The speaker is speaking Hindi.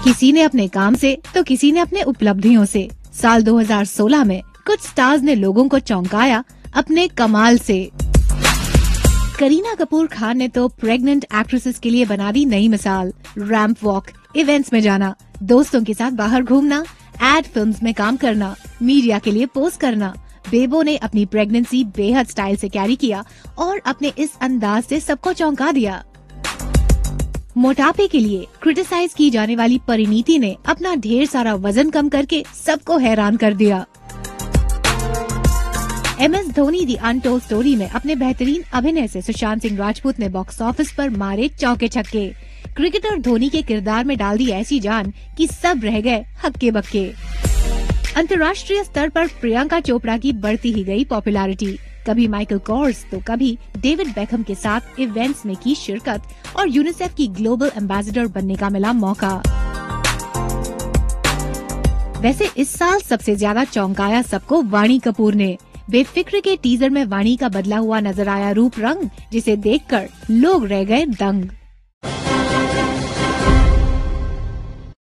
किसी ने अपने काम से तो किसी ने अपने उपलब्धियों से। साल 2016 में कुछ स्टार्स ने लोगों को चौंकाया अपने कमाल से। करीना कपूर खान ने तो प्रेग्नेंट एक्ट्रेसेस के लिए बना दी नई मिसाल। रैंप वॉक, इवेंट्स में जाना, दोस्तों के साथ बाहर घूमना, एड फिल्म्स में काम करना, मीडिया के लिए पोज करना। बेबो ने अपनी प्रेगनेंसी बेहद स्टाइल से कैरी किया और अपने इस अंदाज से सबको चौंका दिया। मोटापे के लिए क्रिटिसाइज की जाने वाली परिणीति ने अपना ढेर सारा वजन कम करके सबको हैरान कर दिया। MS Dhoni the untold story में अपने बेहतरीन अभिनय से सुशांत सिंह राजपूत ने बॉक्स ऑफिस पर मारे चौके छक्के। क्रिकेटर धोनी के किरदार में डाल दी ऐसी जान कि सब रह गए हक्के बक्के। अंतर्राष्ट्रीय स्तर पर प्रियंका चोपड़ा की बढ़ती ही गई पॉपुलैरिटी। कभी माइकल कोर्स तो कभी डेविड बेकहम के साथ इवेंट्स में की शिरकत और यूनिसेफ की ग्लोबल एम्बेसडर बनने का मिला मौका। वैसे इस साल सबसे ज्यादा चौंकाया सबको वाणी कपूर ने। बेफिक्र के टीजर में वाणी का बदला हुआ नजर आया रूप रंग, जिसे देखकर लोग रह गए दंग।